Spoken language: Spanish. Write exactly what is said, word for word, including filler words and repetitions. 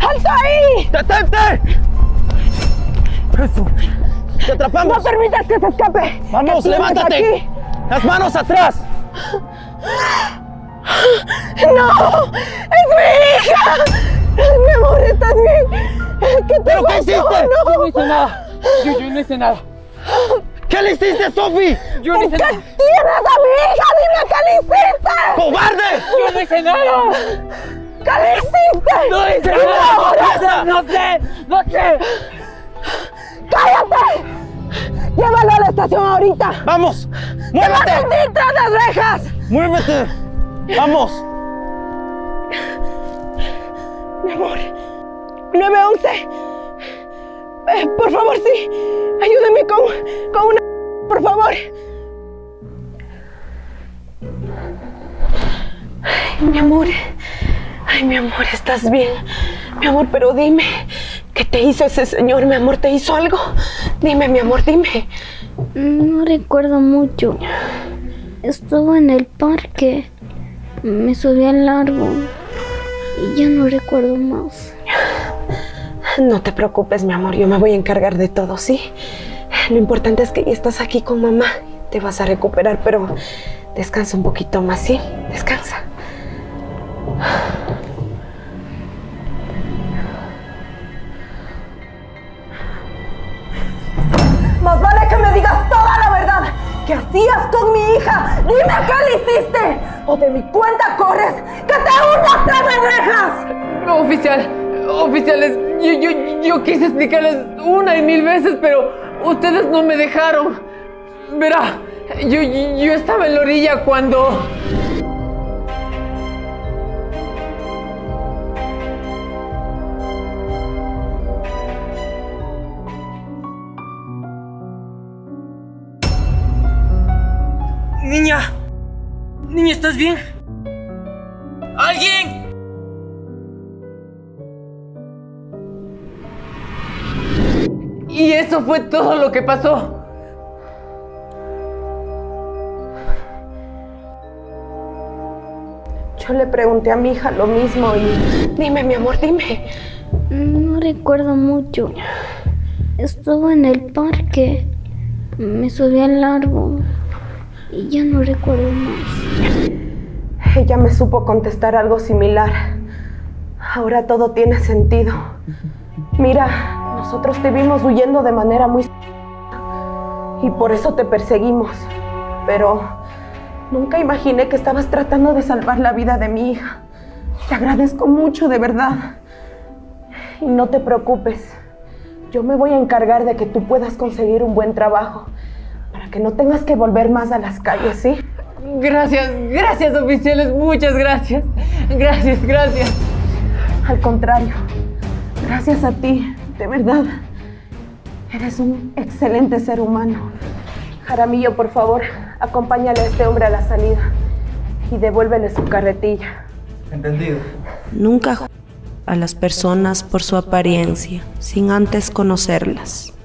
¡Alto ahí! ¡Detente! Eso. ¡Te atrapamos! ¡No permitas que se escape! ¡Vamos, levántate! Aquí. ¡Las manos atrás! ¡No! ¡Es mi hija! Mi amor, ¿estás bien? ¿Qué te ¿Pero pasó? qué hiciste? No. Yo no hice nada. Yo, yo no hice nada. ¿Qué le hiciste, Sofi? Yo no hice ¿Qué nada. tienes a mi hija? ¡Dime qué le hiciste! ¡Cobarde! Yo no hice nada. ¿Qué le hiciste? No hice nada. No sé. No sé. ¡Cállate! ¡Llévalo a la estación ahorita! ¡Vamos! ¡Te vas ¡Muévete! a hundir tras las rejas! ¡Muévete! ¡Vamos! Mi amor, nueve once. Eh, por favor, sí. Ayúdeme con, con una... Por favor. Ay, mi amor. Ay, mi amor, ¿estás bien? Mi amor, pero dime, ¿qué te hizo ese señor? Mi amor, ¿te hizo algo? Dime, mi amor, dime. No recuerdo mucho. Estaba en el parque. Me subí al árbol. Y ya no recuerdo más. No te preocupes, mi amor. Yo me voy a encargar de todo, ¿sí? Lo importante es que ya estás aquí con mamá. Te vas a recuperar, pero descansa un poquito más, ¿sí? Descansa. Más vale que me digas toda la verdad. ¿Qué hacías con mi hija? Dime qué le hiciste. O de mi cuenta corres, que te hundas tras las rejas. No, oficial. Oficiales, yo, yo, yo quise explicarles una y mil veces, pero ustedes no me dejaron. Verá, yo, yo estaba en la orilla cuando... Niña, niña, ¿estás bien? ¡Alguien! Y eso fue todo lo que pasó. Yo le pregunté a mi hija lo mismo y... Dime, mi amor, dime. No recuerdo mucho. Estaba en el parque. Me subí al árbol. Y ya no recuerdo más. Ella me supo contestar algo similar. Ahora todo tiene sentido. Mira, nosotros te vimos huyendo de manera muy... y por eso te perseguimos. Pero nunca imaginé que estabas tratando de salvar la vida de mi hija. Te agradezco mucho, de verdad. Y no te preocupes. Yo me voy a encargar de que tú puedas conseguir un buen trabajo. Para que no tengas que volver más a las calles, ¿sí? Gracias, gracias, oficiales. Muchas gracias. Gracias, gracias. Al contrario. Gracias a ti, de verdad. Eres un excelente ser humano. Jaramillo, por favor, acompáñale a este hombre a la salida y devuélvele su carretilla. Entendido. Nunca juzgues a las personas por su apariencia, sin antes conocerlas.